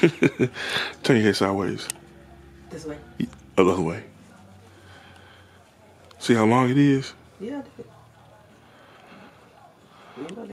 Turn your head sideways. This way. The other way. See how long it is? Yeah, I did.